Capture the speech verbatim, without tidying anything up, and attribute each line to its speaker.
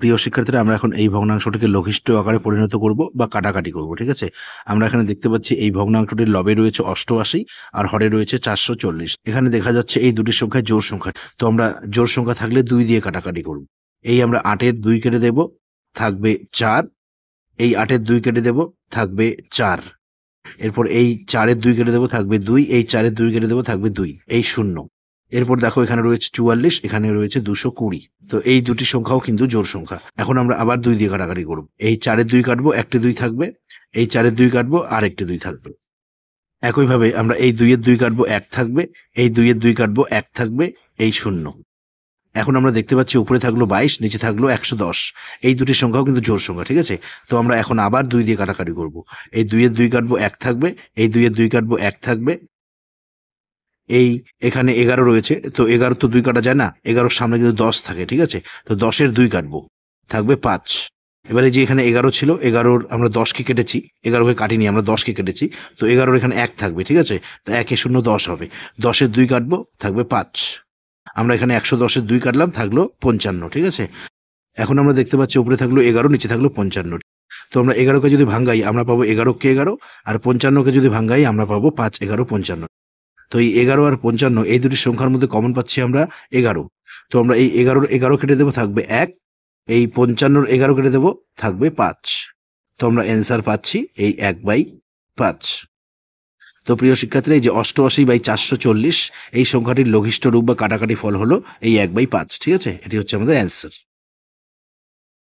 Speaker 1: প্রিয় শিক্ষার্থীরা, আমরা এখন এই ভগ্নাংশটিকে লঘিষ্ঠ আকারে পরিণত করব বা কাটাকাটি করব। ঠিক আছে, আমরা এখানে দেখতে পাচ্ছি এই ভগ্নাংশটির লবে রয়েছে অষ্টআশি আর হরে রয়েছে চারশো চল্লিশ। এখানে দেখা যাচ্ছে এই দুটি সংখ্যা জোড় সংখ্যা, তো আমরা জোড় সংখ্যা থাকলে দুই দিয়ে কাটাকাটি করব। এই আমরা আটের দুই কেটে দেব, থাকবে চার। এই আটের দুই কেটে দেব, থাকবে চার। এরপর এই চারের দুই কেটে দেবো, থাকবে দুই। এই চারের দুই কেটে দেবো, থাকবে দুই। এই শূন্য। এরপর দেখো এখানে রয়েছে চুয়াল্লিশ, এখানে রয়েছে দুশো কুড়ি। তো এই দুটি সংখ্যাও কিন্তু জোড় সংখ্যা। এখন আমরা আবার দুই দিয়ে কাটাকাটি করব। এই চারের দুই কাটবো, একটি দুই থাকবে। এই চারের দুই কাটবো, আর একটি দুই থাকবে। একইভাবে আমরা এই দুইয়ের দুই কাটবো, এক থাকবে। এই দুইয়ের দুই কাটবো, এক থাকবে। এই শূন্য। এখন আমরা দেখতে পাচ্ছি উপরে থাকলো বাইশ, নিচে থাকলো একশো দশ। এই দুটি সংখ্যাও কিন্তু জোড় সংখ্যা। ঠিক আছে, তো আমরা এখন আবার দুই দিয়ে কাটাকাটি করব। এই দুইয়ের দুই কাটবো, এক থাকবে। এই দুইয়ের দুই কাটবো, এক থাকবে। এই এখানে এগারো রয়েছে, তো এগারো তো দুই কাটা যায় না, এগারোর সামনে কিন্তু দশ থাকে। ঠিক আছে, তো দশের দুই কাটবো, থাকবে পাঁচ। এবারে যে এখানে এগারো ছিল, এগারোর আমরা দশকে কেটেছি, এগারোকে কাটিনি, আমরা দশকে কেটেছি। তো এগারোর এখানে এক থাকবে। ঠিক আছে, তো একে শূন্য দশ হবে। দশের দুই কাটবো, থাকবে পাঁচ। আমরা এখানে একশো দশের দুই কাটলাম, থাকলো পঞ্চান্ন। ঠিক আছে, এখন আমরা দেখতে পাচ্ছি উপরে থাকলো এগারো, নিচে থাকলো পঞ্চান্ন। তো আমরা এগারোকে যদি ভাঙ্গাই আমরা পাবো এগারোকে এগারো, আর পঞ্চান্নকে যদি ভাঙ্গাই আমরা পাবো পাঁচ এগারো পঞ্চান্ন। তো এই এগারো আর পঞ্চান্ন এই দুটি সংখ্যার মধ্যে কমন পাচ্ছি আমরা এগারো। তো আমরা এই এগারোর এগারো কেটে দেবো, থাকবে এক। এই পঞ্চান্নর এগারো কেটে দেবো, থাকবে পাঁচ। তো আমরা অ্যান্সার পাচ্ছি এই এক বাই পাঁচ। তো প্রিয় শিক্ষার্থীরা, এই যে অষ্টআশি বাই চারশো চল্লিশ এই সংখ্যাটির লঘিষ্ঠ রূপ বা কাটাকাটি ফল হলো এই এক বাই পাঁচ। ঠিক আছে, এটি হচ্ছে আমাদের অ্যান্সার।